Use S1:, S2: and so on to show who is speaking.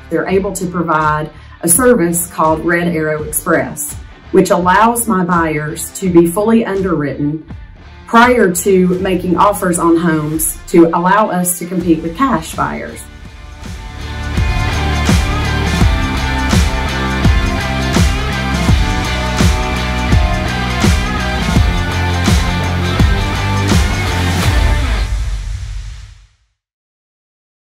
S1: they're able to provide a service called Red Arrow Express, which allows my buyers to be fully underwritten prior to making offers on homes to allow us to compete with cash buyers.